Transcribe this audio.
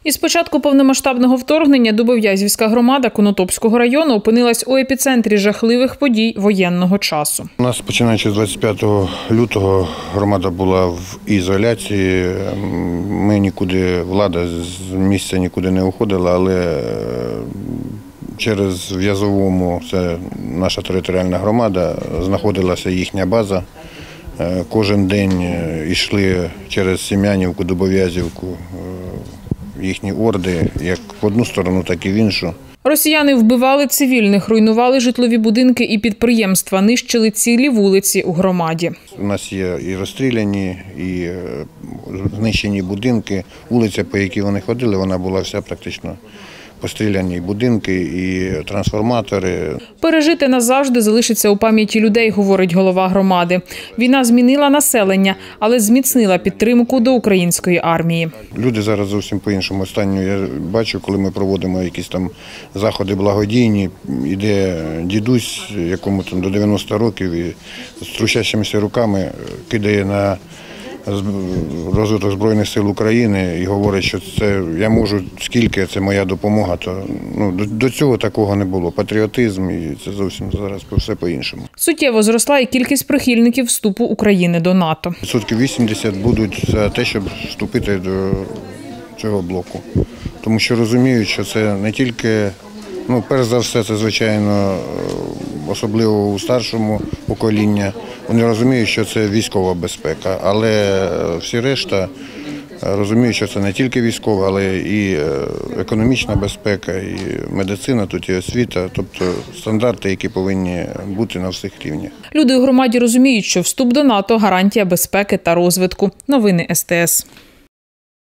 Із початку повномасштабного вторгнення Дубов'язівська громада Конотопського району опинилась у епіцентрі жахливих подій воєнного часу. У нас, починаючи з 25 лютого, громада була в ізоляції. Ми нікуди, влада з місця нікуди не уходила, але через В'язовому, це наша територіальна громада, знаходилася їхня база. Кожен день йшли через Сім'янівку, Дубов'язівку їхні орди, як в одну сторону, так і в іншу. Росіяни вбивали цивільних, руйнували житлові будинки і підприємства, нищили цілі вулиці у громаді. У нас є і розстріляні, і знищені будинки. Вулиця, по якій вони ходили, вона була вся практично постріляні будинки і трансформатори. Пережити назавжди залишиться у пам'яті людей, говорить голова громади. Війна змінила населення, але зміцнила підтримку до української армії. Люди зараз зовсім по-іншому. Останню я бачу, коли ми проводимо якісь там заходи благодійні, іде дідусь, якому там до 90 років, і з трусящимися руками кидає на розвиток Збройних сил України і говорить, що це я можу, скільки це моя допомога. То до цього такого не було. Патріотизм, і це зовсім зараз все по-іншому. Суттєво зросла і кількість прихильників вступу України до НАТО. 80% будуть за те, щоб вступити до цього блоку. Тому що розуміють, що це не тільки, перш за все, це, звичайно, особливо у старшому поколінні. Вони розуміють, що це військова безпека, але всі решта розуміють, що це не тільки військова, але і економічна безпека, і медицина, тут і освіта, тобто стандарти, які повинні бути на всіх рівнях. Люди у громаді розуміють, що вступ до НАТО – гарантія безпеки та розвитку. Новини СТС.